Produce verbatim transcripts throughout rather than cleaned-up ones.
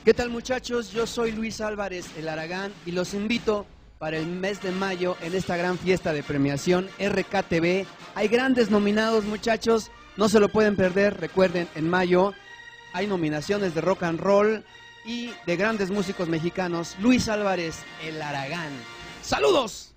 ¿Qué tal, muchachos? Yo soy Luis Álvarez, el Aragán, y los invito para el mes de mayo en esta gran fiesta de premiación R K T V. Hay grandes nominados, muchachos, no se lo pueden perder. Recuerden, en mayo hay nominaciones de rock and roll y de grandes músicos mexicanos. Luis Álvarez, el Aragán. ¡Saludos!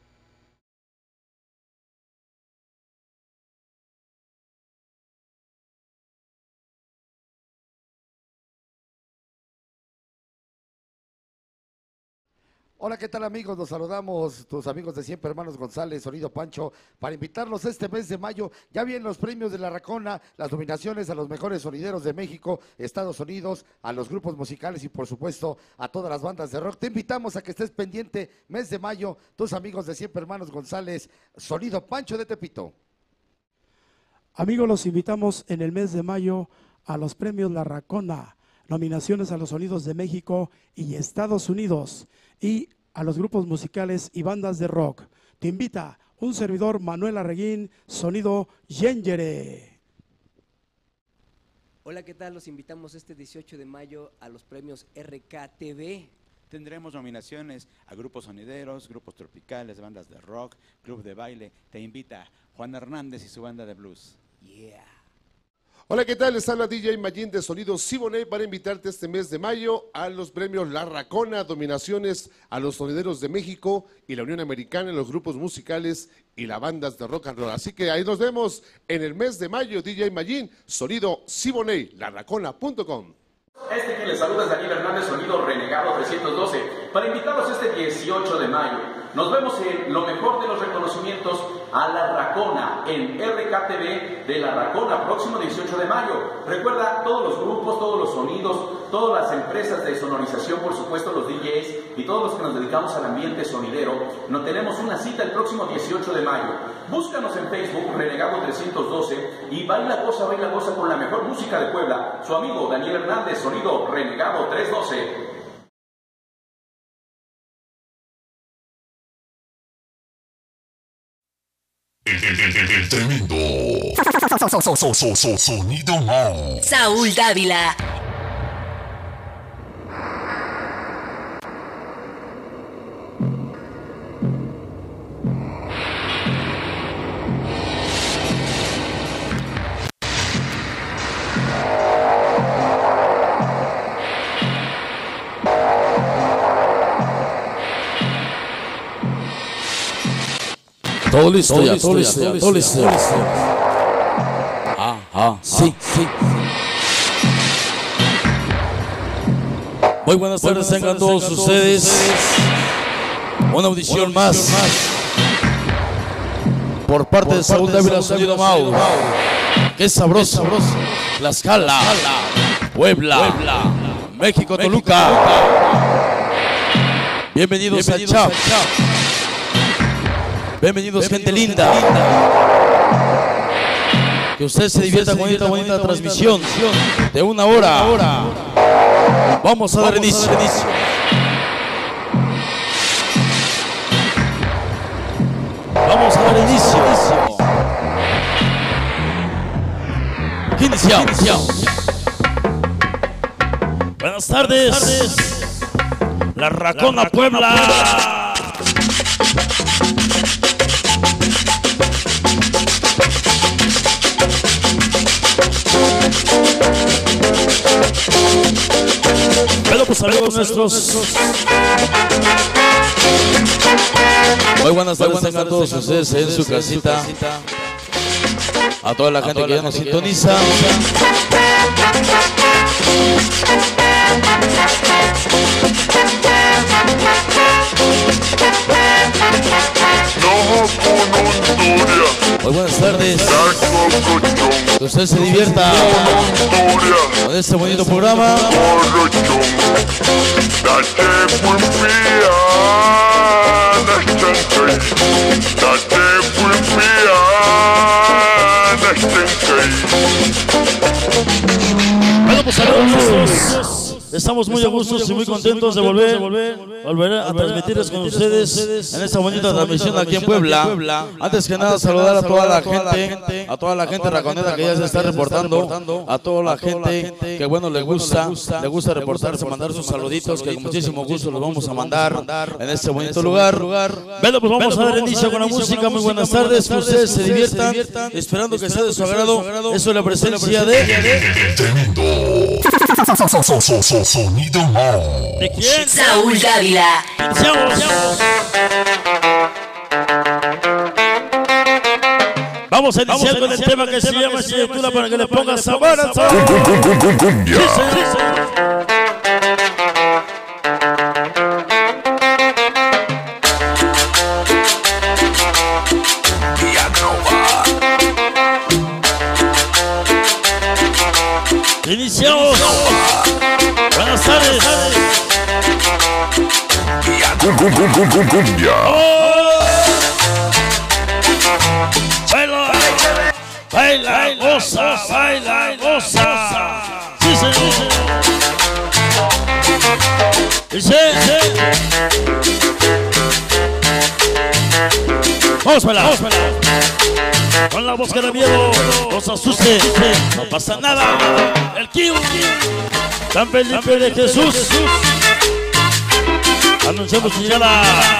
Hola, ¿qué tal, amigos? Los saludamos, tus amigos de Siempre Hermanos González, Sonido Pancho, para invitarlos este mes de mayo. Ya vienen los premios de La Racona, las nominaciones a los mejores sonideros de México, Estados Unidos, a los grupos musicales y, por supuesto, a todas las bandas de rock. Te invitamos a que estés pendiente, mes de mayo, tus amigos de Siempre Hermanos González, Sonido Pancho de Tepito. Amigos, los invitamos en el mes de mayo a los premios La Racona, nominaciones a los sonidos de México y Estados Unidos, y a los grupos musicales y bandas de rock. Te invita un servidor, Manuel Arreguín, Sonido Yengere. Hola, ¿qué tal? Los invitamos este dieciocho de mayo a los premios R K T V. Tendremos nominaciones a grupos sonideros, grupos tropicales, bandas de rock, club de baile. Te invita Juan Hernández y su banda de blues. Yeah. Hola, ¿qué tal? Les habla D J Mayín de Sonido Siboney para invitarte este mes de mayo a los premios La Racona, nominaciones a los sonideros de México y la Unión Americana en los grupos musicales y las bandas de rock and roll. Así que ahí nos vemos en el mes de mayo. D J Mayín, Sonido Siboney, la racona punto com. Este que les saluda es Daniel Hernández, Sonido Renegado trescientos doce, para invitarlos este dieciocho de mayo. Nos vemos en lo mejor de los reconocimientos a La Racona en R K T V de La Racona, próximo dieciocho de mayo. Recuerda, todos los grupos, todos los sonidos, todas las empresas de sonorización, por supuesto los D Js y todos los que nos dedicamos al ambiente sonidero, nos tenemos una cita el próximo dieciocho de mayo. Búscanos en Facebook, Renegado trescientos doce, y baila goza, baila goza con la mejor música de Puebla. Su amigo Daniel Hernández, Sonido Renegado trescientos doce. El, el, el, el, el tremendo so, so, so, so, so, Sonido Mau. Saúl Dávila. Todo listo, ya, todo listo, ya, todo listo. Ah, ah, sí, sí. Muy buenas tardes, tengan todos ustedes. Una audición más por parte de Saúl Dávila, Sonido Mau. Qué sabroso. Tlaxcala, Puebla, México, Toluca. Bienvenidos a Chap. Bienvenidos, gente linda. Que usted se divierta con esta bonita transmisión de una hora. Vamos a dar inicio. Vamos a dar inicio. Iniciamos. Buenas tardes. La Racona, Puebla. Bueno, pues saludos nuestros. Muy buenas tardes, tengan todos ustedes en su casita. A toda la gente que ya nos sintoniza. Muy buenas tardes. Que usted se divierta con este bonito programa. Bueno, pues saludos. Estamos muy a gusto y muy contentos de volver, volver a transmitirles con ustedes en esta bonita transmisión aquí en Puebla. Antes que nada, saludar a toda la gente, a toda la gente raconera que ya se está reportando, a toda la gente que bueno le gusta, le gusta reportarse, mandar sus saluditos, que con muchísimo gusto los vamos a mandar en este bonito lugar. Bueno, pues vamos a dar inicio con la música. Muy buenas tardes, que ustedes se diviertan, esperando que sea de su agrado. Eso es la presencia de... Tremendo. Sonido Mau. ¿De quién? Saúl Dávila. Vamos a iniciar con el tema que se llama Estructura para que le pongas sabor a sabor. Cumbia. Iniciamos. Buenas tardes. Cumbia. Baila, baila, goza, baila, goza. Sí, señor. Dice, vamos a bailar, vamos a bailar. Con la voz que da miedo, no se asuste, no pasa nada. El Q, tan pendiente de Jesús. Anunciamos su llegada.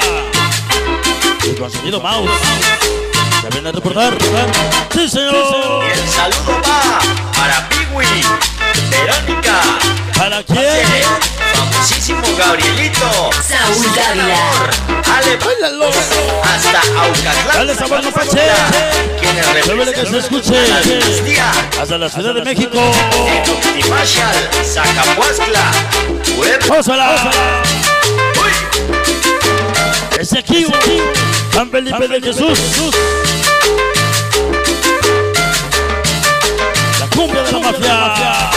Y con sonido mouse. Se viene a reportar. Sí, señor. Y el saludo va para Piwi, Verónica. ¿Para quién? Famosísimo Gabrielito. Saúl Dávila. Ale, bailalo. Hasta Aucatlán. Dale sabor, no pache. Quienes Muévele que se escuche. Hasta la Ciudad de México. Timashal, Zacapuazcla. Vamos a la. Ese aquí, tan Felipe de Jesús. La cumbia de la mafia.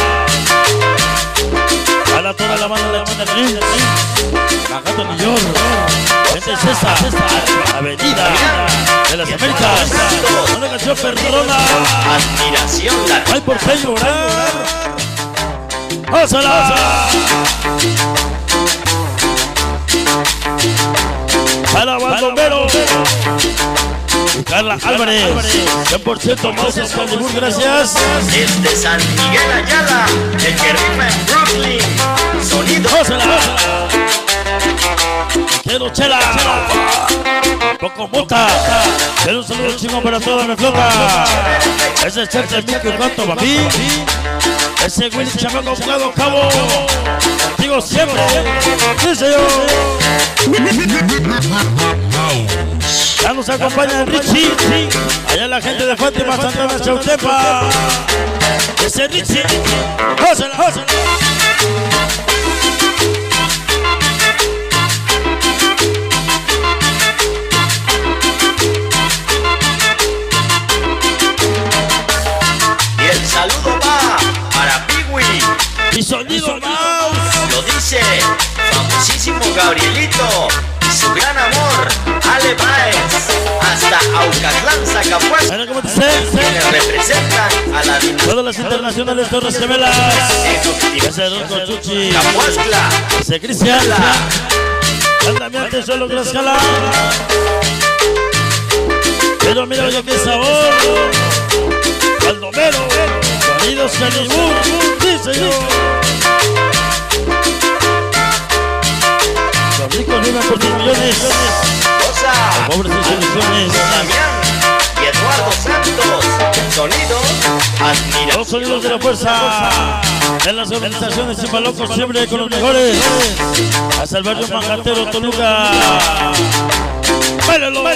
Para toda la banda de China Dreams. Manhattan, New York. Gente César, Avenida de las Américas. Una canción perdona. Admiración. No hay por qué llorar. ¡Pásala! Para Baldomero y Carla Álvarez, cien por ciento más Excalibur, gracias. Desde San Miguel Ayala, el que rima en Brooklyn. Sonido. ¡Pásala! Quiero chela, poco mota. Quiero un saludo chingón para toda mi flota. Ese es Cherte Mico y cuánto papi. Ese Willy Chamaco Cabo Cabo. Contigo siempre. Sí, señor. Ya nos acompaña Richie. Allá la gente de Fátima, Santana, Chautepa. Ese Richie. ¡Jósela, jósela! Y el saludo va para Piwi. Y sonido mouse. Lo dice famosísimo Gabrielito y su gran amor, Ale Baez, hasta Aucatlán, Zacapuazcla, quienes representan a la dinastía. Todas las internacionales Torres Gemelas. Ese Don Conchuchi. Zacapuazcla. Ese Cristian. Andamiante solo Tlaxcala. Pero mira oye qué sabor. Baldomero. Sonidos Excalibur. Sí, señor. Los ricos viven por sus millones. Rosa. Los pobres sus soluciones. Damián y Eduardo Santos. Sonidos. Admiración. Los sonidos de la fuerza. En las organizaciones Chipalocos siempre con los mejores. Hasta el barrio Manjatero, Toluca. ¡Báilalo!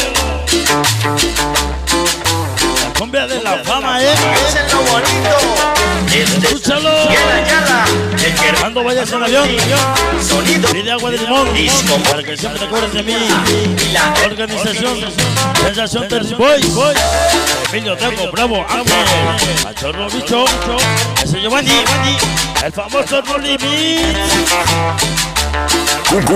La cumbia de la fama, ¿eh? Es en lo bonito. Escúchalo. El que Cuando vayas en avión, sonido. pide agua de limón para que siempre te acuerdes de mí. Organización Sensación Terry Boys. Emilio Drago, Bravo, Ángel, Machorro Bicho, ese Giovanni, el famoso No Limit.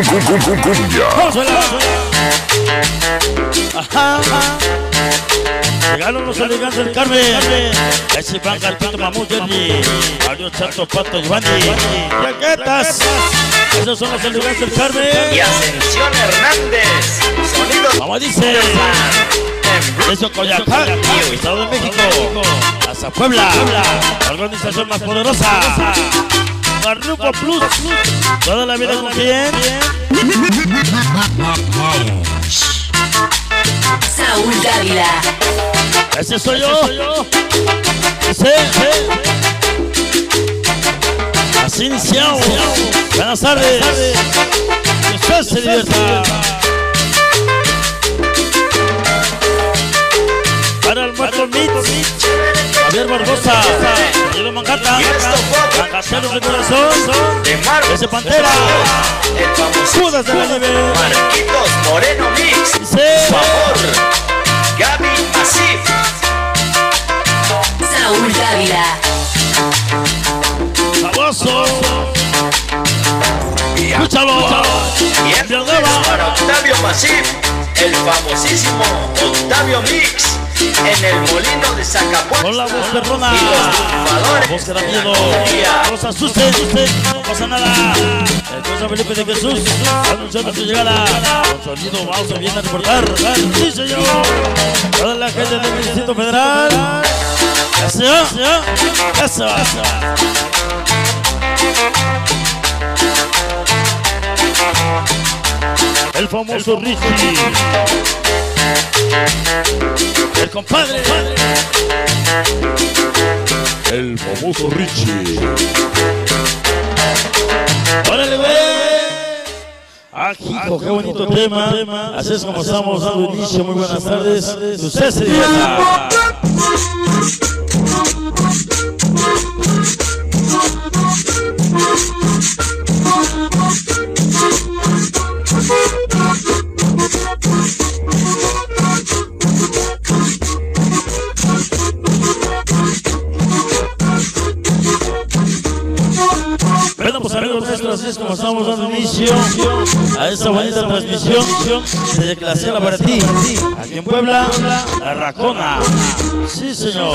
Cumbia. Vamos a la. Ajá. Llegaron los elegantes del Carmen. Ese Van Carpito, Mamú, Jerry. Mario Chato, Pato, Giovanni. Yaquetas. Esos son los elegantes del Carmen. Y Ascensión Hernández. Sonido. Como dice. Eso Coyacán, Estado de México. Hasta Puebla. La organización más poderosa. Barruco Plus. Toda la vida con quién. Saúl Dávila. Ese soy yo. Ese. Así iniciamos. Buenas tardes. Que usted se divierta. Para el muerto Mix. Javier Barbosa. Diego Mangata. Mangateros de corazón. Ese Pantera. Judas de la nieve. Marquitos Moreno Mix. Favor. Gaby Asif. Saúl Dávila. Saboso. Escúchalo. Bien, para Octavio Masif. El famosísimo Octavio Mix. En el molino de Zacapuaxtla. Con la voz perrona. Y los triunfadores. La voz que da miedo. No los asusten, no pasa nada. El San Felipe de Jesús anunciando su llegada. Con sonido vamos a bien a reportar. Sí, señor. Toda la gente del Distrito Federal. Ya se va, ya se va. El famoso Richie. El compadre. El famoso Richie. ¡Órale, güey! ¡Ah, hijo, qué bonito tema! Así es como estamos dando inicio. Muy buenas tardes. Usted se divierta. Bueno, pues amigos nuestros, así es como estamos dando inicio a esta bonita transmisión desde que la Sierra para ti, aquí en Puebla, La Racona. Sí, señor.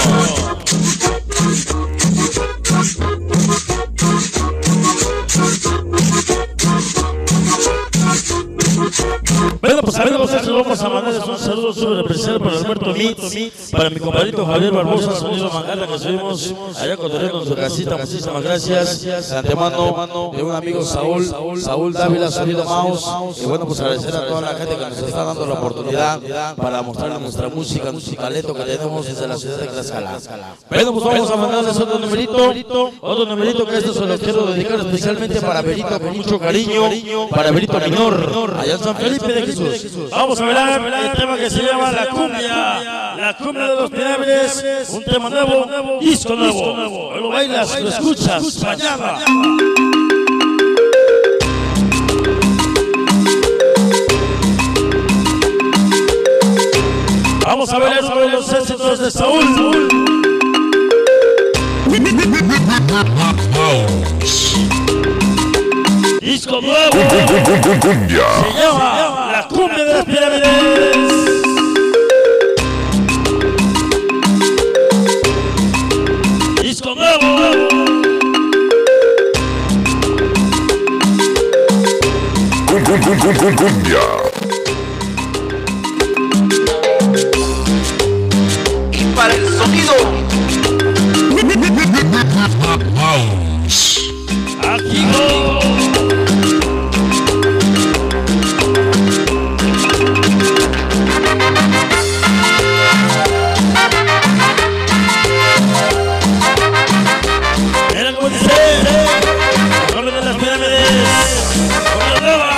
Bueno, pues amigos, nosotros vamos a mandarles un saludo súper especial para Alberto Mix, para mi compadrito Javier Barbosa, sonido Mangata, que subimos allá cotorreando en su casita. Muchísimas gracias. De antemano, de un amigo Saúl, Saúl Dávila, sonido Mouse. Y bueno, pues agradecer a toda la gente que nos está dando la oportunidad para mostrarles nuestra música, musicaleto que tenemos desde la ciudad de Tlaxcala. Bueno, pues vamos a mandarles otro numerito, otro numerito que esto se lo quiero dedicar especialmente para Berito, con mucho cariño, para Berito Minor, allá en San Felipe de Jesús. Vamos a bailar el tema que se llama La Cumbia, La Cumbia de los Pirámides, un tema nuevo, disco nuevo. Lo bailas, lo escuchas, mañana. Vamos a bailar sobre los éxitos de Saúl. Disco nuevo. Se llama La Cumbia de las Pirámides. Disco nuevo. Cumbia. Y para el sonido. Aquí go. Mira cómo dice, el nombre de las pirámides, con la nueva.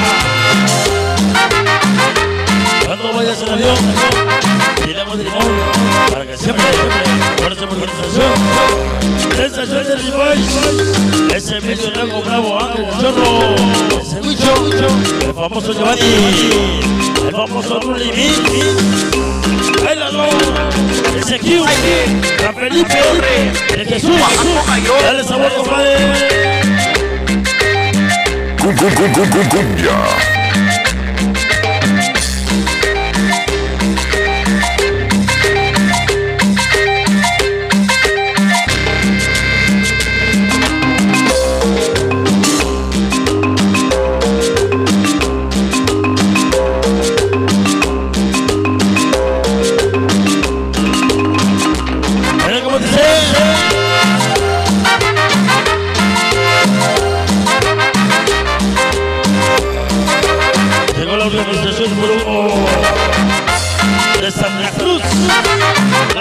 Cuando vayas en avión, tiramos de limón, para que siempre, fuerza por organización. Sensación de B-Boys, ese medio Rango Bravo, Ángel Chorro, ese Lucho, el famoso Giovanni, el famoso Rulli Mix, el Aló, ese Q, San Felipe, el Jesús, dale sabor, compadre. Cumbia.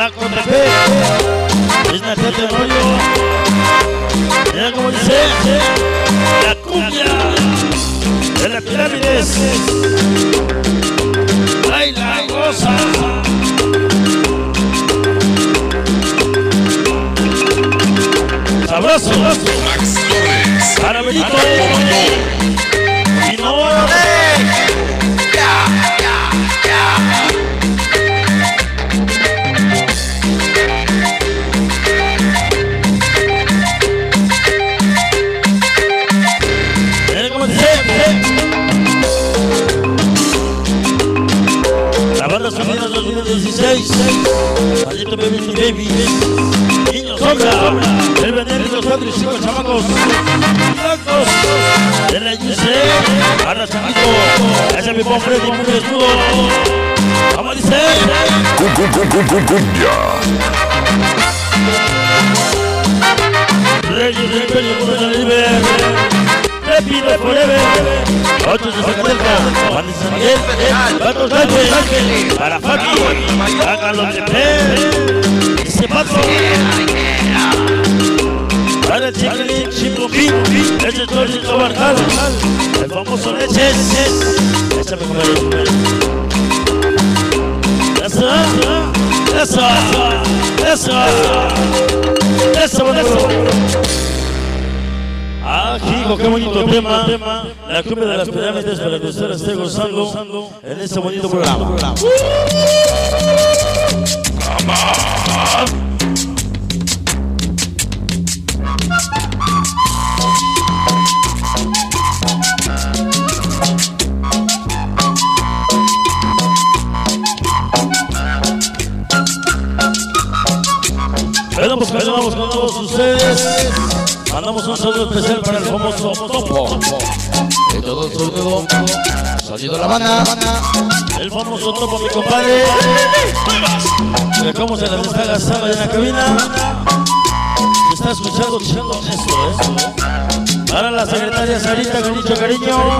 Tlacotepec, Isla Tete Rollo. Mira como dice, la cumbia de las pirámides. Baila, goza. Sabroso. Max Torres. Caramelito. Y no. dos mil dieciséis, maldito baby, baby, niño sombra, el veneno de los cuatro y cinco chamacos, blancos, de la U C, arra chamito, ese es mi pobre, mi muy desnudo, vamos a decir, Reyes del Imperio, por el libre, te pido forever, ocho de Zacatelco, Juan de San Miguel, Patos Sánchez, para Fabi, Carlos de P, ese pato, para el Chiquilín, Chimpopín, ese es Torcito Barcal, el famoso Leches, ese me comeré. Eso, eso, eso, eso, eso. Ah, hijo, qué bonito tema, la cumbia de las pirámides para que usted esté gozando en este bonito programa. Vamos, vamos con todos ustedes. Mandamos un saludo especial para el famoso Topo. De todo el sonido, sonido La Habana. El famoso Topo, mi compadre. De cómo se las está gastando en la cabina. Se está escuchando, escuchando esto, ¿eh? Para la secretaria Sarita, con mucho cariño.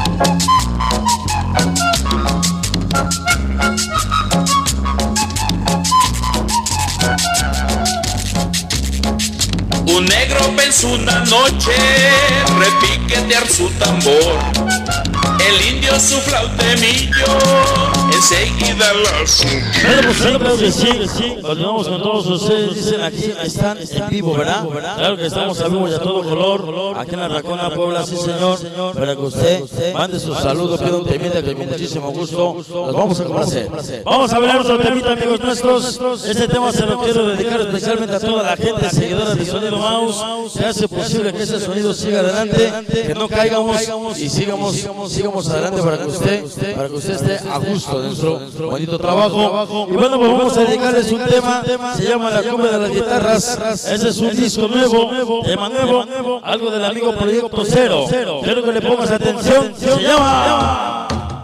Un negro pensó una noche repiquetear su tambor. El indio su flautemillo enseguida lo Bueno, pues claro que sí, sí. Continuamos con todos ustedes. Dicen aquí, están en vivo, ¿verdad? Claro que estamos a vivo y a todo color. Aquí en la Racona, Puebla, sí señor. Para que usted mande sus saludos, pida un temita que con muchísimo gusto los vamos a complacer. Vamos a ver otro temita, amigos nuestros. Este tema se lo quiero dedicar especialmente a toda la gente seguidora de Sonido Mouse, que hace posible que ese sonido siga adelante, que no caigamos y sigamos, sigamos adelante para que usted, para que usted esté a gusto de nuestro bonito trabajo. Y bueno, pues vamos a dedicarles un tema, se llama La Cumbia de las Guitarras. Ese es un disco nuevo, tema nuevo, algo del amigo Proyecto Cero. Quiero que le pongas atención, se llama...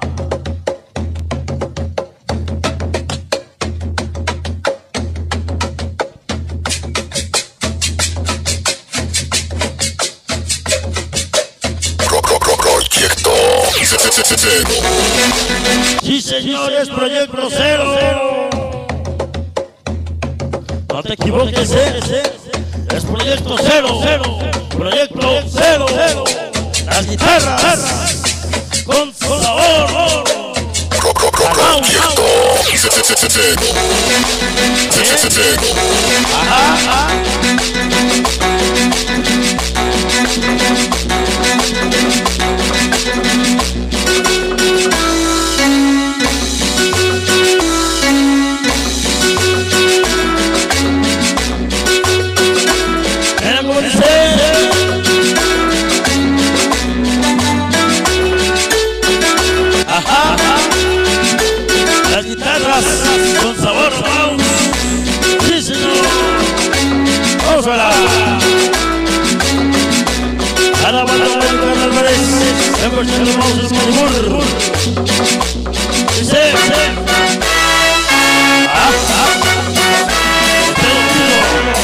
Sí, señores, Proyecto Cero. No te equivoques, ¿eh? Es Proyecto Cero. Proyecto Cero. Las guitarras con sabor. Ajá. Las guitarras con sabor, vamos. Sí, señor. Vamos a la. A la banda de Carlos Álvarez. Hemos hecho los mouse de Maribor. Sí, sí. Ah, ah. Te lo pido.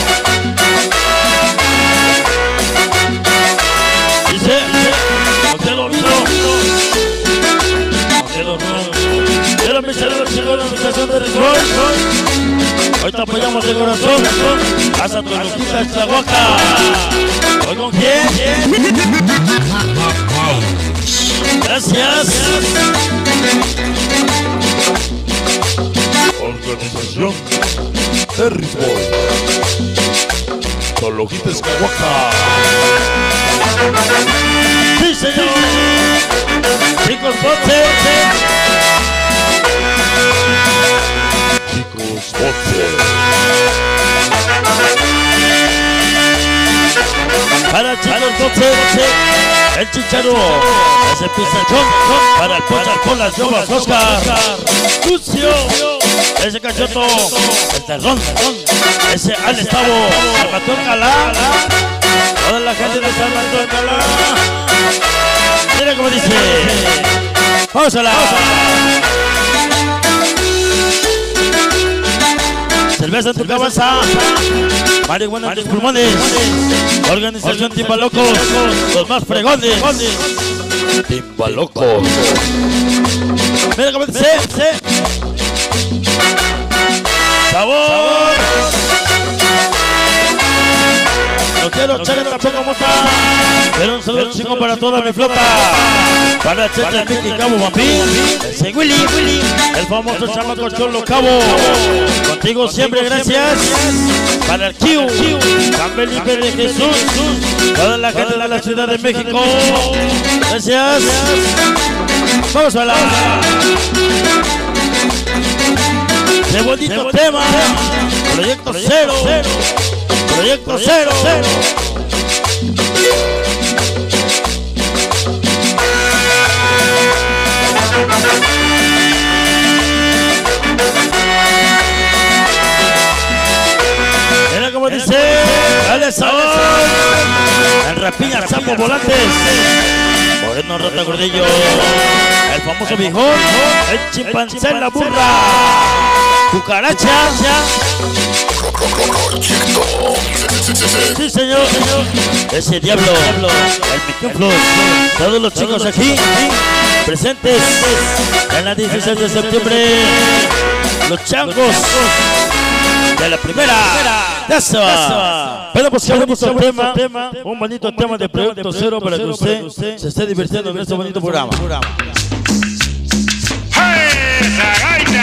Sí, sí. No te lo pido. No te lo pido. Quiero empezar a ver si la organización de Rincón. Hoy te apoyamos de corazón. Hasta tu loquita Tlahuaca. ¿Hoy con quién? Gracias. Organización Terry's Boy. Con loquitas Tlahuaca. Sí, señor. Chicos, Bote. Chicos, Bote. Para chicos, Bote. El Chicharo. Ese pizachón. Para el Pochar con las llamas, Oscar. Lucio. Ese Cachoto. El Terrón. Ese Alex Tavo. Salvatore Alcalá. Toda la gente de Salvatore Alcalá. Mira cómo dice. Vamos a la. Cerveza en tu cabeza. Marihuana en tus pulmones. Organización Timbalocos. Los más fregones. Timbalocos. Mira cómo dice. Sabor. No quiero echarle tampoco mota, pero un saludo chico para toda mi flota. Para Checha, Mickey, Cabo, Bambín, ese Willy, Willy, el famoso chamaco Cholo Cabo. Contigo siempre, gracias. Para el Q, San Felipe de Jesús, toda la gente de la Ciudad de México. Gracias. Vamos a la. Qué bonito tema. Proyecto Cero. Proyecto Cero. Mira cómo dice. Dale sabor. En Rapiña, Sapo, Volantes. Moreno, Rota, Gordillo. El famoso Bijón. El chimpancé, la burra. Cucaracha. Sí, señor. Ese diablo. El micrófono. Todos los chicos aquí presentes en la dieciséis de septiembre. Los changos de la primera. Eso. Pero pues que hablemos del tema, un bonito tema de Proyecto Cero para que usted se esté divirtiendo en este bonito programa. ¡Hey, la gaita!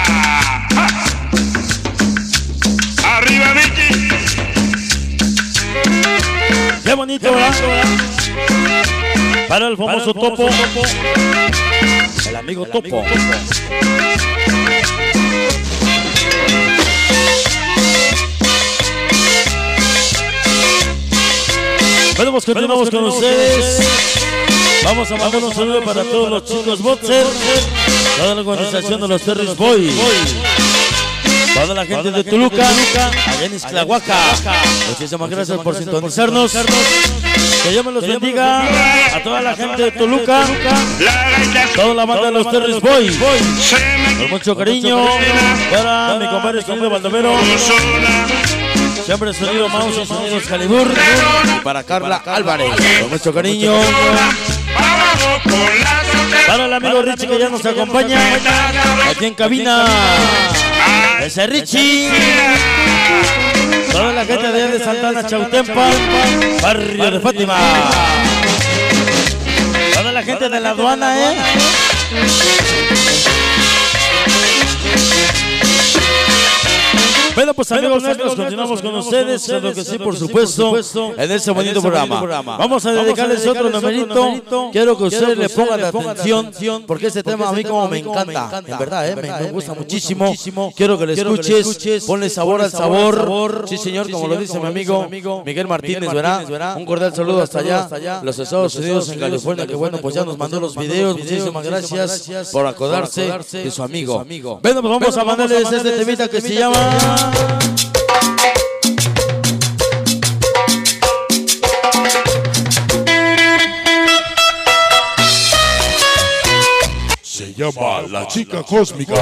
¡Arriba, Mickey! ¡Qué bonito, ¿verdad? Para el famoso Topo, el amigo Topo. Bueno, pues continuamos con ustedes. Vamos a mandar un saludo para todos los chicos Boxer, toda la organización de los Terry's Boy, toda la gente de Toluca, allá en Ixtlahuaca. Muchísimas gracias por sintonizarnos. Que Dios me los bendiga a toda la gente de Toluca, toda la banda de los Terry's Boy. Con mucho cariño para mi compadre sonido Baldomero, siempre sonido Mouse y sonidos Calibur, y para Carla Álvarez. Con mucho cariño para el amigo Richie que ya nos acompaña aquí en cabina. Ese Richie. Toda la gente de allá de Santana, Chautempa, barrio de Fátima. Toda la gente de la aduana, ¿eh? Bueno, pues amigos nuestros, continuamos con ustedes, claro que sí, por supuesto, en este bonito programa. Vamos a dedicarles otro numerito. Quiero que ustedes le pongan atención, porque este tema a mí como me encanta, en verdad, ¿eh? Me gusta muchísimo. Quiero que le escuches, ponle sabor al sabor. Sí, señor, como lo dice mi amigo Miguel Martínez, ¿verdad? Un cordial saludo hasta allá, los Estados Unidos, en California, que bueno, pues ya nos mandó los videos. Muchísimas gracias por acordarse de su amigo. Bueno, pues vamos a mandarles este temita que se llama... Se llama La Chica Cósmica.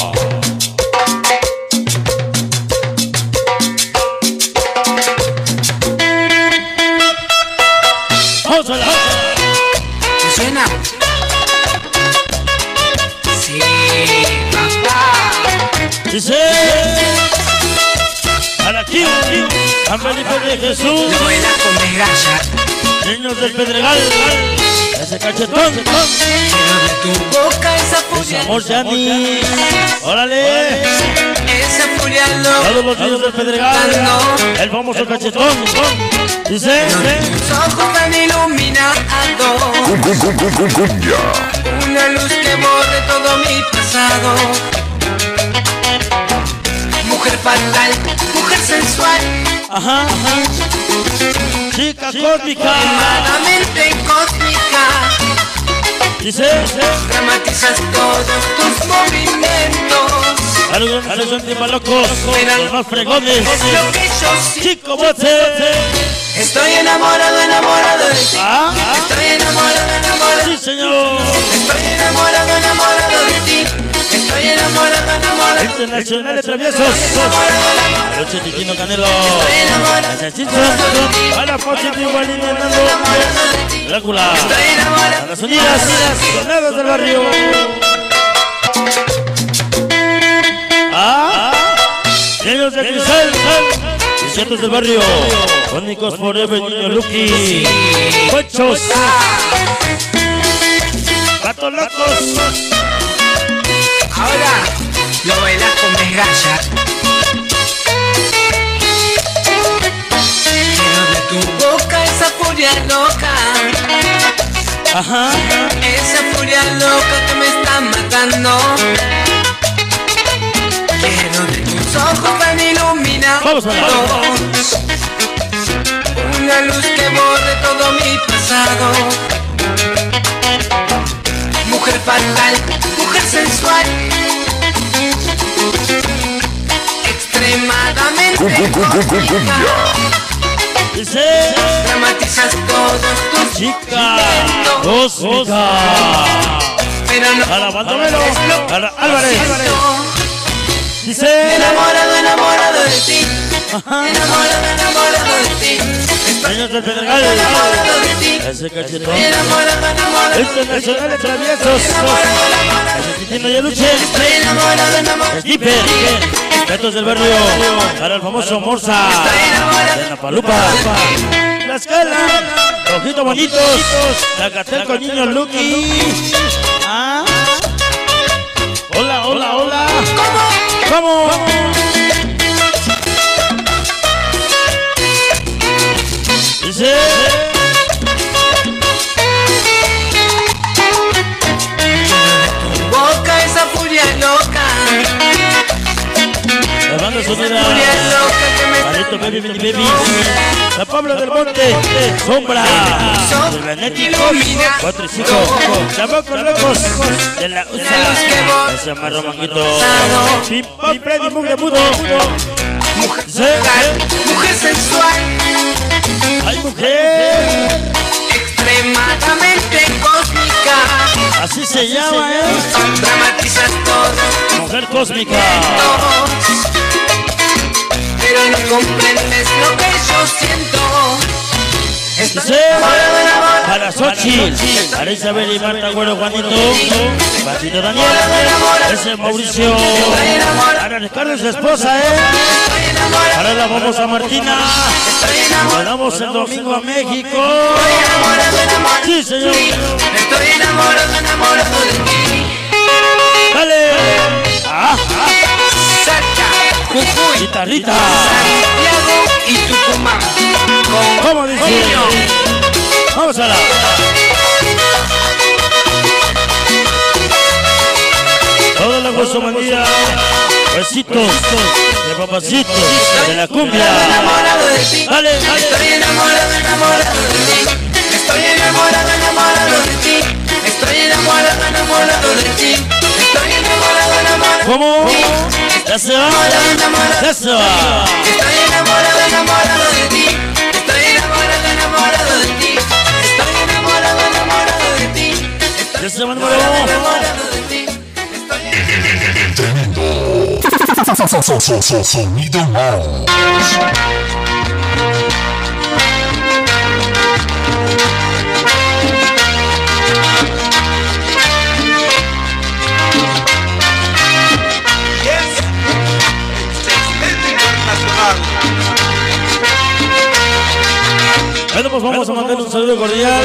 ¡Vamos a la! ¿Suena? Sí, papá. ¡Sí, sí! Chiu, San Felipe de Jesús, lo baila con desgracia. niños del Pedregal, ese cachetón, Quiero de tu boca esa furia. amor Yani, órale, Esa furia loca. todos los niños del Pedregal, el famoso cachetón, dice, Tus ojos tan iluminados. Una luz que borre todo mi pasado. Mujer fatal, mujer sensual. ajá, ajá, chica cósmica, Extremadamente cósmica. dice, Dramatizas todos tus movimientos. a la organización de malocos, los más fregones, Es lo que yo siento. Chico Bote, Estoy enamorado, enamorado de ti. ah, Estoy enamorado, enamorado. sí señor, Estoy enamorado, enamorado de ti. Estoy enamorado, enamorado. internacionales traviesos, Noche Titino Canelo, ese Simpson, a la positiva línea Nando, Drácula, a las unidas, sonados del barrio. Ah, niños de cristal, desiertos del barrio, Cónicos Forever, Niño Lucky, Pochos, Gatos Locos, Ahora lo bailas con desgracia. Quiero de tu boca esa furia loca. ajá, Esa furia loca que me está matando. Quiero de tus ojos tan iluminados. Vamos a bailar. Una luz que borre todo mi pasado. Mujer fatal, mujer sensual. Extremadamente cósmica. dice, Dramatizas todos tus chica movimientos. cósmica, Pero no a la Bandomero, a la Álvarez, dice, enamorado, enamorado de ti. ajá, Enamorado, enamorado de ti. Estoy niños del Pedregal, enamorado de ti. ese cachetón, Enamorado, enamorado. internacionales traviesos, ese Titino y Eluche, Estoy enamorado, enamorado. Skipper, Gatos del barrio, para el famoso Morsa, de Napalupa, La Escala, Rojito Bonitos, Zacateco Niño Lucky, ah, hola, hola, hola, ¿cómo? Dice, Boca esa furia loca. la banda sonora, Furia loca que me Marito Baby Mini Baby, La Pablo del Monte, Sombra, el Benético, cuatro y cinco, Chamacos Locos, de la U S A, ese amarro manguito, Pim Pam Freddy Mugre Mudo, Mujer, mujer sensual. ¡ay mujer! Extremadamente cósmica. Así se llama, ¿eh? Dramatizas todo. Mujer cósmica. Pero no comprendes lo que yo siento. Dice, para Xochitl, para Isabel y Marta, Güero Juanito, Patito Daniel, ese Mauricio, para Ricardo y su esposa, ¿eh? Para la famosa Martina, le damos el domingo a México. Sí, señor. Estoy enamorado, enamorado de ti. Dale. Ah, ah. Salta, Jujuy, Guitarrita. Santiago y Tucumán. ¿Cómo dice? Vamos a la. Toda la gozomanía, besitos de papacitos de la cumbia. Dale, dale. Estoy enamorado, enamorado de ti. Estoy enamorado, enamorado de ti. Estoy enamorado, enamorado de ti. Estoy enamorado, enamorado. ¿Cómo? Ya se va. Ya se va. Estoy enamorado, enamorado de ti. Estoy enamorado, enamorado de ti. Estoy enamorado, enamorado de ti. Ya se va, número. Enamorado de ti. El tremendo. Sonido Mao. nacional. Bueno, pues vamos a mandar un saludo cordial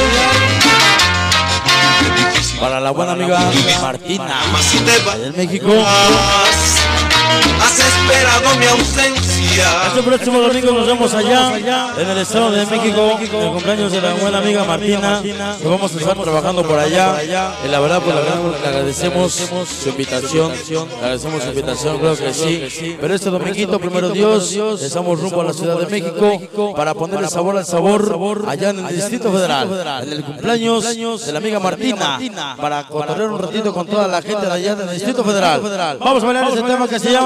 para la buena amiga Martina de México. Has esperado mi ausencia. Este próximo domingo nos vemos allá en el Estado de México, en el cumpleaños de la buena amiga Martina. Que vamos a estar trabajando por allá. Y la verdad, pues la verdad, le agradecemos su invitación. Le agradecemos su invitación, creo que sí. Pero este dominguito, primero Dios, estamos rumbo a la Ciudad de México para ponerle sabor al sabor allá en el Distrito Federal, en el cumpleaños de la amiga Martina, para cotorrear un ratito con toda la gente de allá del Distrito Federal. Vamos a bailar ese tema que se llama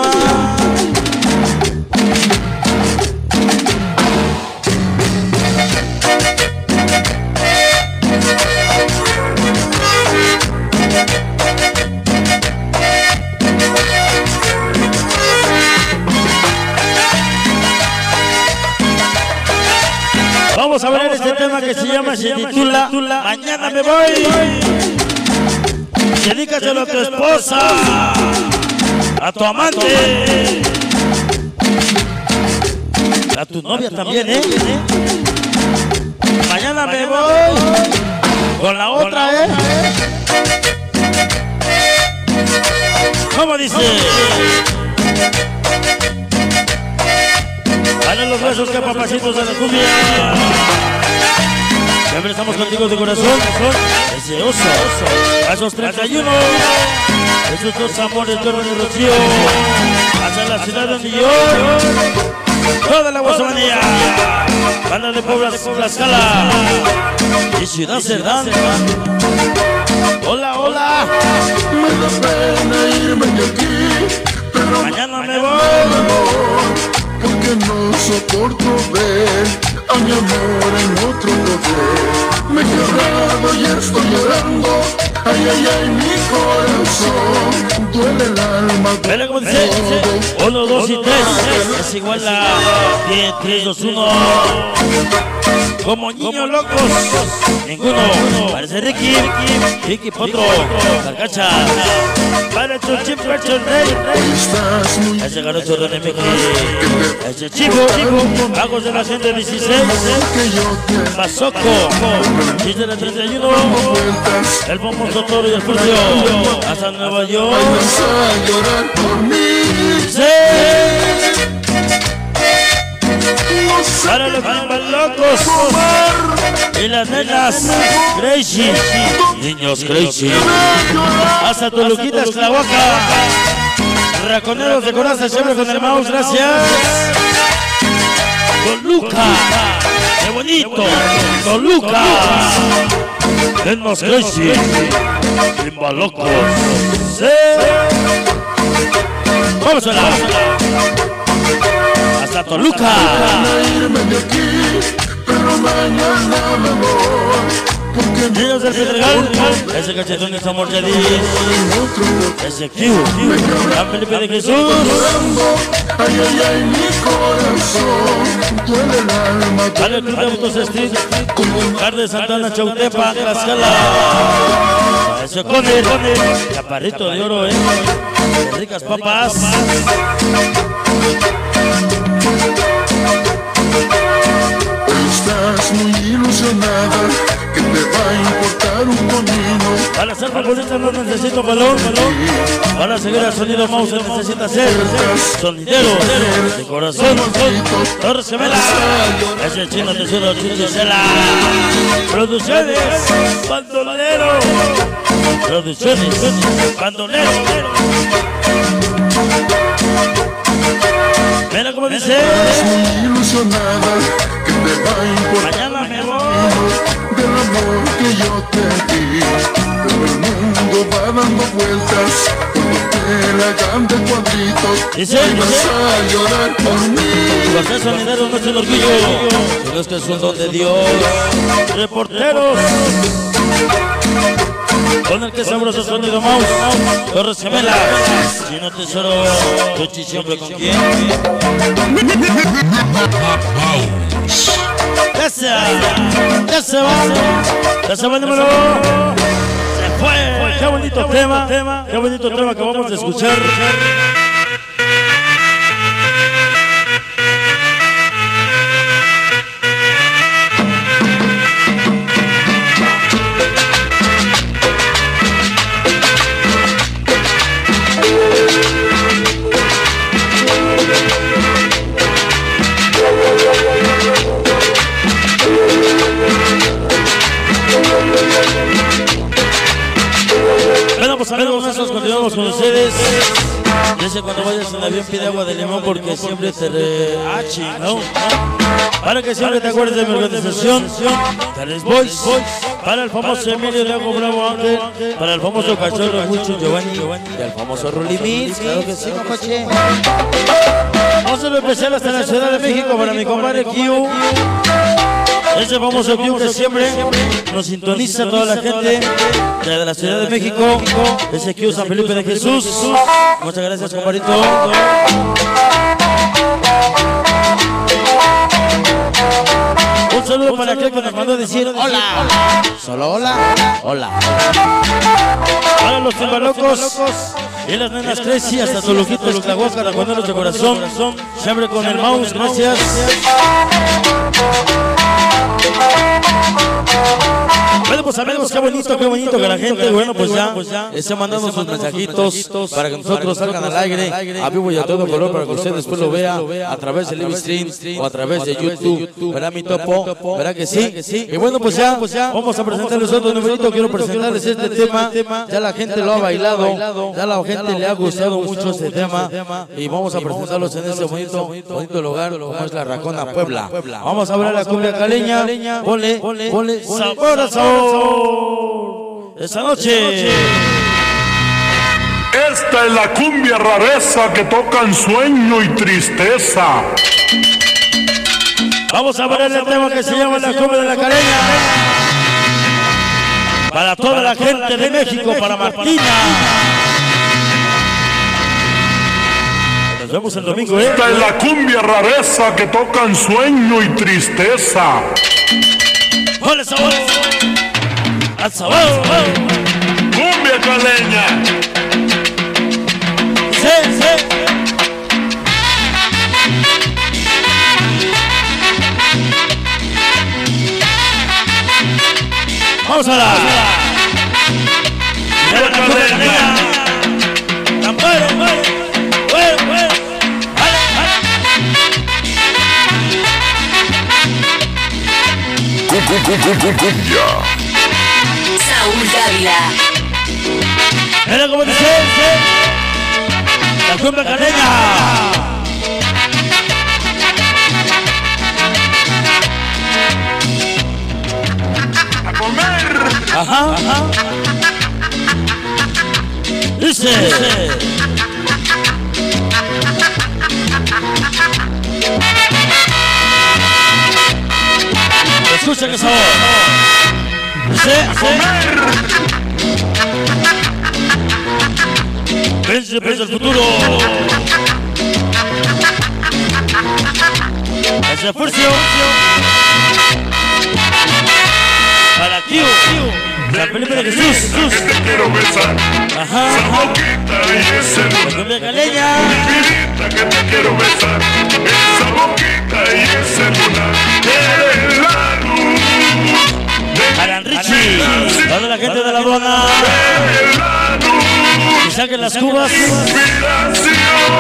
Vamos a ver este tema que se llama, se titula Mañana me voy. Dedícaselo a tu esposa, a tu amante, a tu novia también, ¿eh? Mañana me voy con la otra, ¿eh? ¿Cómo dice? Dale los besos que papacitos de la cumbia. Siempre estamos contigo de corazón, deseoso, a esos treinta y uno, esos dos amores, Carmen y Rocío, hasta la ciudad donde yo, toda la guasamanía, banda de Puebla, Tlaxcala y Ciudad Cerdán. Hola, hola. Me da pena irme de aquí, pero mañana me voy, porque no soporto ver a mi amor en otro poder. Me he llorado y estoy llorando. Ay, ay, ay, mi corazón. Duele el alma. Vele como dice, uno, dos y tres. Es igual a diez, tres, dos, uno. Como niños locos, ninguno. Parece Ricky, Ricky Potro, Carcacha. Para tu chip, el rey. Ese garoto de Nemeki, ese chico, Vagos de la ciento dieciséis, Basoco, desde la treinta y uno, el famoso Toro y el Furcio, hasta Nueva York. Sí. Para los niños locos y las nenas crazy, niños crazy, hasta Toluquita, Esclavaca, raconeros de coraza, siempre con el mouse, gracias. Toluca, qué bonito, Toluca, nenas crazy, niños locos, sí. Vamos a la hasta Toluca. Niños del Pedregal, ese cachetón es amor de Dios, ese Q, San Felipe de Jesús. Ay, ay, ay, mi corazón. Duele el alma. Dale Club de Autos Street, Car de Santana, Chautepa, Tlaxcala. Ese Conner, Chaparrito de oro, eh. De ricas papas. Estás muy ilusionada, que te va a importar un comino. Para ser futbolista no necesito balón, balón. Para seguir al sonido mouse necesita ser sonidero de corazón. Torres Gemela, ese chino tesoro Chichicela. Producciones, bandolero. Producciones, bandolero. Mira cómo dice. Estás muy ilusionada, que te va a importar. Mañana me voy. Del amor que yo te di. Todo el mundo va dando vueltas. Cuando te la hagan de cuadritos. Dice, y vas a llorar por mí. Los que sonideros no es el orgullo, sino es que es un don de Dios. Reporteros, con el que sabroso sonido mouse, Torres Gemela, Chino Tesoro, Tuchi siempre con quién. Ya se va, ya se va, ya se va el número. Se fue, qué bonito tema, qué bonito tema que vamos a escuchar. vayas en avión pide agua de limón porque siempre te re... Ah, chingón. Para que siempre te acuerdes de mi organización, Tales Boys. Para el famoso Emilio Diego Bravo Ángel. Para el famoso Cachorro Mucho Giovanni. Y el famoso Rulimix. Claro que sí, coche. Un saludo especial hasta la Ciudad de México para mi compadre Q. Ese famoso Q que siempre nos sintoniza toda la gente de la Ciudad de México. Ese Q San Felipe de Jesús. Muchas gracias, compadrito. Un saludo para aquel que nos mandó decir hola. Solo hola. Hola. Para los timbalocos y las nenas Crazy hasta Toluquito, Esclahuaca, Raconeros de Corazón. Siempre con el mouse, gracias. Bueno, pues amigos, qué bonito, qué bonito que la gente, bueno, pues ya esté mandando sus mensajitos para que nosotros salgan al aire, a vivo y a todo color, para que usted después lo vea a través de live stream o a través de YouTube. ¿Verdad, mi topo? ¿Verdad que sí? Y bueno, pues ya vamos a presentarles otro numerito. Quiero presentarles este tema. Ya la gente lo ha bailado, ya la gente le ha gustado mucho este tema y vamos a presentarlos en este bonito, bonito lugar como es la Racona, Puebla. Vamos a ver a la cumbia caleña. Ponle, ponle sabor a sabor. Esta noche. Esta es la cumbia rareza que tocan sueño y tristeza. Vamos a ver el tema que se llama la cumbia de la caleña. Para toda la gente de México, para Martina. Nos vemos el domingo, ¿eh? Esta es la cumbia rareza que tocan sueño y tristeza. ¡Hola, sabor! ¡Al sabor! ¡Cumbia caleña! ¡Sí, sí! ¡Vamos a la! ¡Cumbia caleña! ¡Tambores, bueno, bueno! ¡Vale, vale! Cumbia. Saúl Dávila. Mira cómo dice, la cumbia caleña. ¡A comer! Ajá, ajá. Dice. Escucha que sabor. Dice, ¡A comer! Vence, vence el futuro. Ese esfuerzo. Para Q. San Felipe de Jesús. Que te quiero besar. Ajá. Esa boquita y ese lunar. La cumbia caleña. Mi vidita que te quiero besar. Esa boquita y ese lunar. Eres la luz. Alan Richie. Toda la gente de la aduana. Eres la luz. Que saquen las cubas. Inspiración.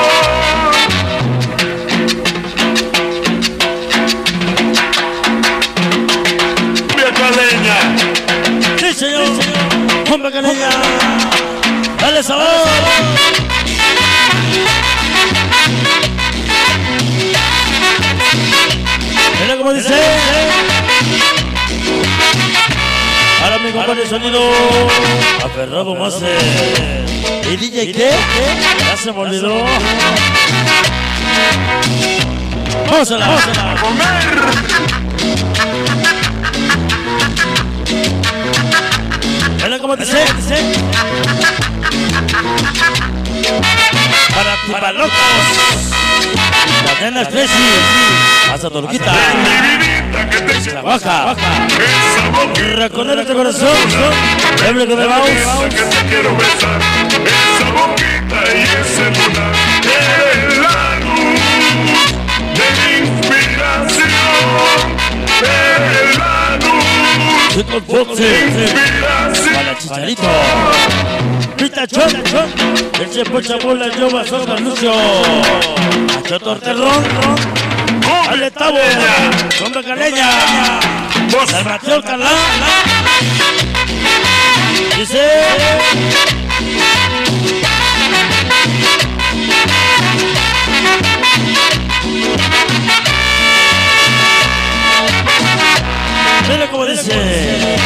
Cumbia caleña. Sí, señor. Cumbia caleña. Dale sabor. Mira cómo dice. Ahora mi compadre de sonido aferrado más. ¿Y D J qué? Ya se me olvidó. Vamos a la, vamos a la. Mira cómo dice. Para Timbalocos. Las nenas Crazy. Hasta Toluquita. Esclahuaca. Raconeros de Corazón. Hebre con el mouse. Que te quiero besar. Esa boquita y ese lunar. Eres la luz de mi inspiración. Eres la luz de mi inspiración. Para Chicharito. Pitachón. El Chepo Chabola, yo va a soltar Lucio. Macho Torterrón. Ale Tabo. Cumbia caleña. El Mateo Calá. Dice. cómo dice.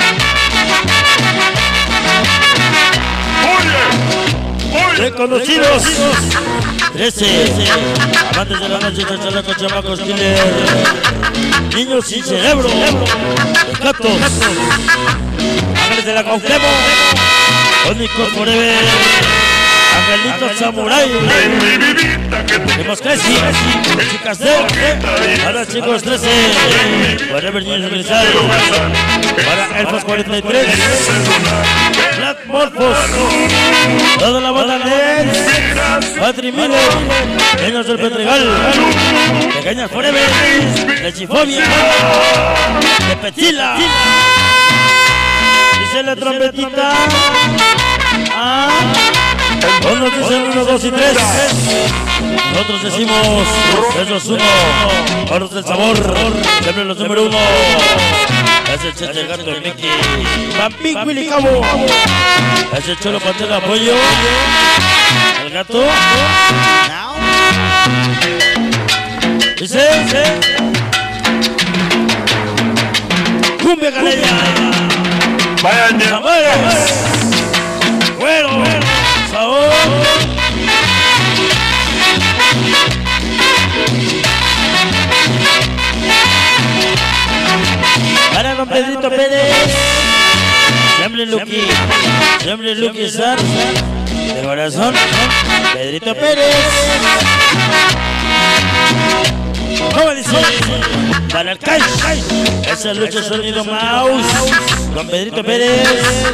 Reconocidos. trece. Amantes de la noche, chachalaco, chamacos, killer. Niños sin cerebro. Gatos. Ángeles de la Cuauhtémoc. Ónicos Forever. Angelitos Samurai. Hemos crecido. Chicas de. Ahora chicos trece. Forever Niños Grisal. Para Elfos cuarenta y tres. Black Morphos. Toda la banda de Patri Miller. Niños del Pedregal. Pequeñas Forever. De Chifobia. De Petila. Dice la trompetita. Ah. Unos dicen uno, dos y tres. Nosotros decimos esos uno. Oros del sabor. Siempre los número uno. Es el Cheche Gato el Mickey. Vampín Willy Cabo. Es el Cholo Pantera Apoyo. El gato. Dice. Cumbia Caleña. Amores. Bueno. Sabor. Para don Pedrito Pérez. Siempre Lucky. Siempre Lucky Sar. De corazón. Pedrito Pérez. ¿Cómo dice? Para el Cash. Esa lucha sonido mouse. Don Pedrito Pérez.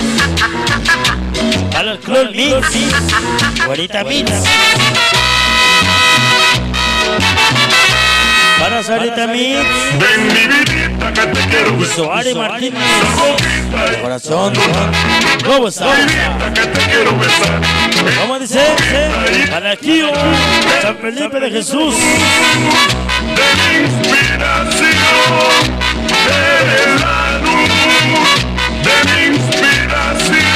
Para el Club Mix. Guarita Mix. Para Sarita Mix. Y Soare Martínez. De corazón. ¿Cómo está? ¿Cómo dice? Para Kio. San Felipe de Jesús. De mi inspiración. De la luz. De mi inspiración.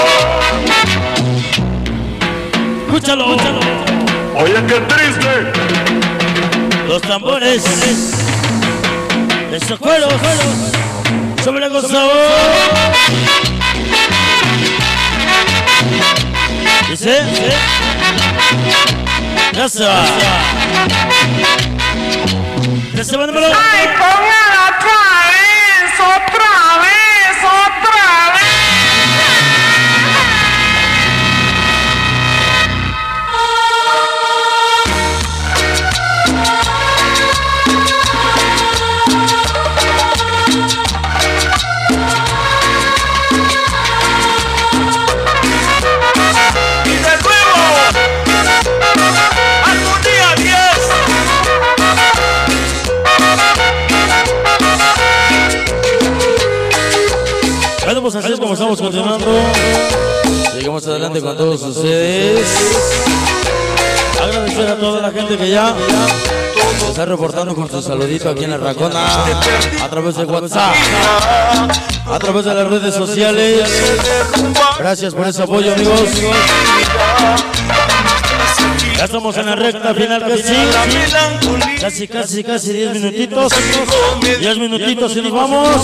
Escúchalo. Oye, qué triste. Los tambores. Esos cueros. Sobre con sabor. Dice. Ya se va. Ya se va, número. ¡Ay, póngala otra vez! ¡Otra vez! ¡Otra vez! Pues así es como estamos continuando. Seguimos adelante con todos ustedes. Agradecer a toda la gente que ya se está reportando con su saludito aquí en la Racona, a través de WhatsApp, a través de las redes sociales. Gracias por ese apoyo, amigos. Ya estamos en la recta final casi. Casi, casi, casi diez minutitos. diez minutitos y nos vamos.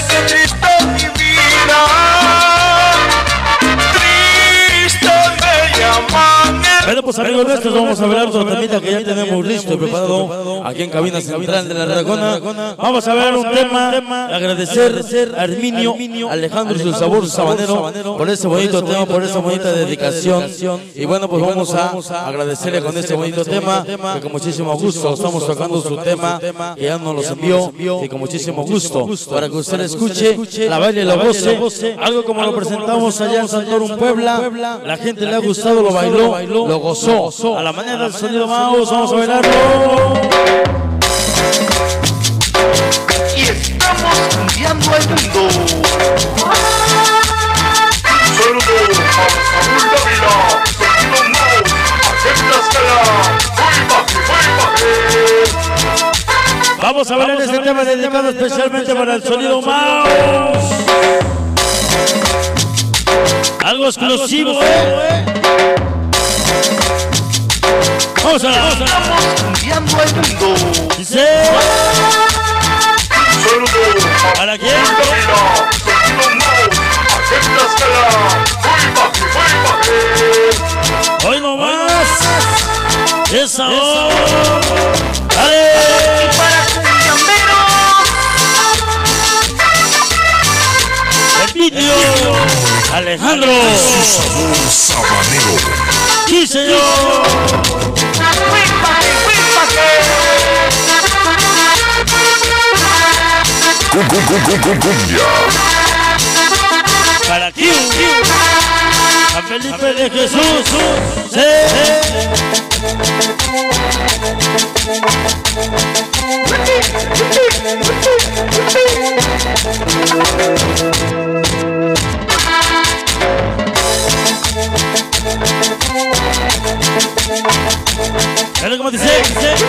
Bueno, pues amigos nuestros, vamos a ver otro temita que ya tenemos listo y preparado aquí en Cabina Central de la Racona. Vamos a ver un tema, agradecer a Herminio Alejandro y su sabor sabanero por ese bonito tema, por esa bonita dedicación. Y bueno, pues vamos a agradecerle con este bonito tema, que con muchísimo gusto estamos tocando su tema, que ya nos los envió, y con muchísimo gusto, para que usted escuche, la baile y la goce, algo como lo presentamos allá en Santorum, Puebla. La gente le ha gustado, lo bailó, lo gozó. A la manera del sonido mouse, vamos a bailarlo. Y estamos cambiando el mundo. Saludos a Saúl Dávila, sonido mouse, acéptasela, muy baje, muy baje. Vamos a bailar este tema dedicado especialmente para el sonido mouse. Algo exclusivo, ¿eh? Vamos a la, estamos cambiando el mundo. Dice. Saludos ¿Para quién? ¡Esa! ¡Dale! Para el vídeo Alejandro Sabanero. ¡Sí, señor! Cumbia. Para ti, a Felipe de Jesús, sí. Dale como dice,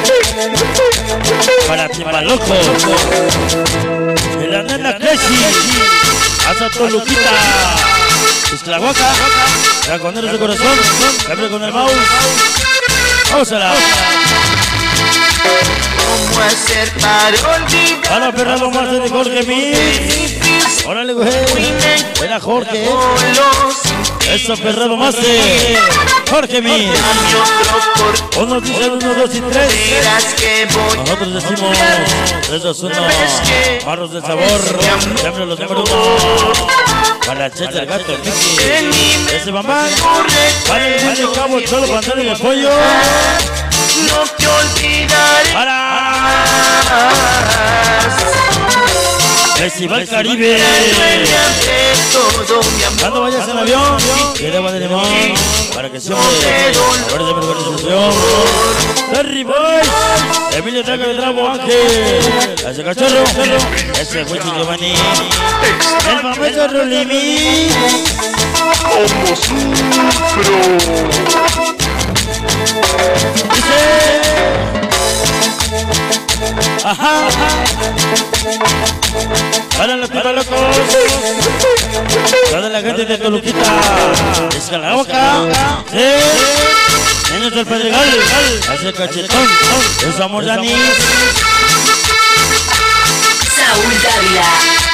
para Timbaloco, de la nena Cresci, hasta Toluquita, Esclavaca, Dragoneros de Corazón, cambio con el mouse, vamos a la. ¿Cómo hacer para olvidar? Para Fernando Márquez de Jorge Mix. Órale, güey. Era Jorge. Eso, Fernando Márquez. Jorge Mix. Unos dicen uno, dos y tres. Nosotros decimos tres, dos, uno. Barros de sabor. Siempre los número uno. Para la cheta, el gato, el Mickey. Ese mamá. Para el buen de cabo, el cholo, pantalón y el pollo. No te olvidaré. Para Festival Caribe. Cuando vayas en avión, que deba de limón, para que siempre a ver de mi organización. Terry Boys, Emilio Traga de Bravo Ángel, ese cachorro, ese Wichi Giovanni, el famoso Rolimi. Como sufro. Ajá, ajá. Para los pipa locos. Toda la gente de Toluquita. Escalaboca. Sí. Niños del Pedregal. Hace cachetón. Usamos Dani. Saúl Dávila.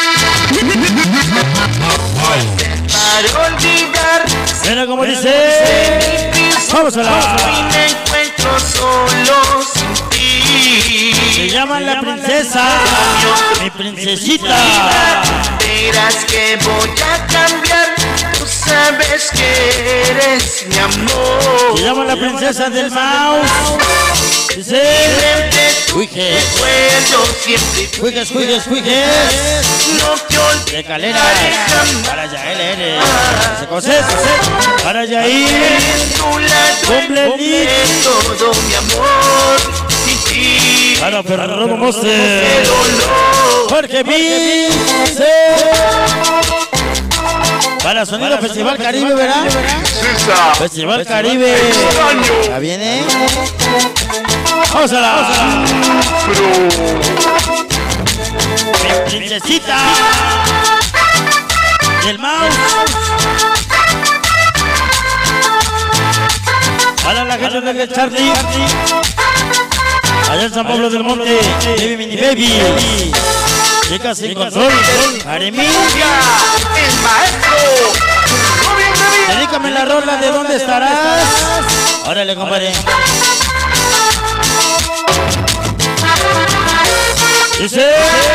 Para olvidar. Mira como dice. Vamos a la. Me encuentro solo sin ti. Se llama la princesa. Mi princesita. Verás que voy a cambiar. Tú sabes que eres mi amor. Se llama la princesa del mouse. Dice. Cuijes. Recuerdo siempre. Cuijes, cuijes, cuijes. No te olvides. De Calera. Para Yael eres. Se cose. Para Yair. Cumple todo mi amor. Para Fernando Monster. Jorge Mix. Para Sonido Festival Caribe, ¿verdad? Festival Caribe. ¿Ya viene? Vamos a la. Princesita. Del mouse. Para la gente de Charlie. Allá en San Pablo del Monte, Baby Mini Baby. Chicas sin control, Aremí. El maestro. Dedícame la rola de dónde estarás. Órale, compadre. Dice.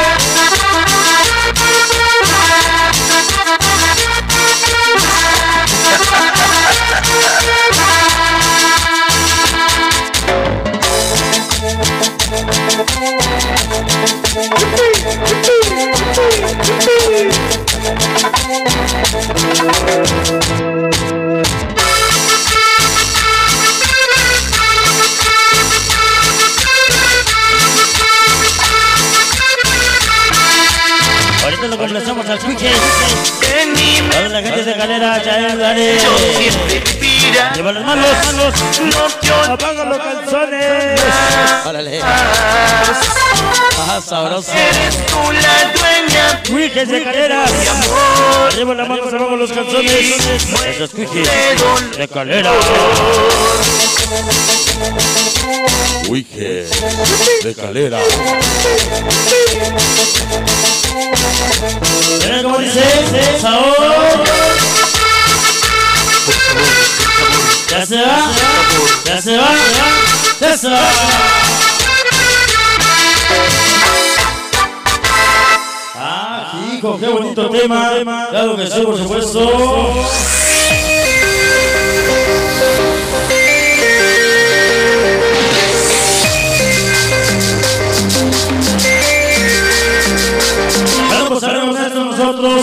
Ahorita lo complacemos al Quique. Toda la gente de Calera, ya daré. Lleva los malos. Apaga los calzones. Órale. Ajá, sabroso. Eres tú la dueña. Quique de Calera. Lleva las manos abajo los calzones. Eso es Quique de Calera. Quique de Calera. Mira cómo dice Saúl. Ya se va, ya se va, ya se va. Ah, hijo, qué bonito tema. Claro que sí, por supuesto. Bueno, pues sabemos esto nosotros.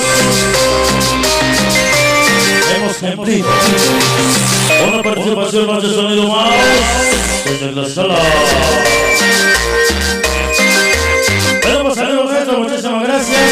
Hemos cumplido una participación más de Sonido Más desde la sala. Bueno, pues sabemos esto, muchísimas gracias.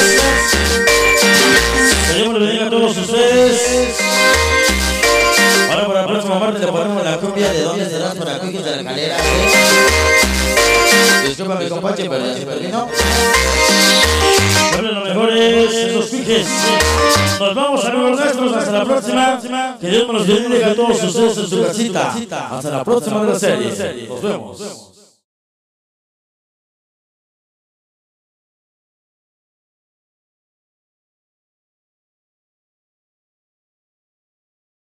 Que Dios les bendiga a todos ustedes. Ahora para la próxima parte le ponemos la cumbia de dónde serás para aquí de la escalera. Disculpa mi compache, pero ya se perdino. Bueno, lo mejor es los fijes. Nos vamos, amigos nuestros, hasta la próxima. Que Dios nos bendiga a todos ustedes en su casita. Hasta la próxima de la serie. Nos vemos.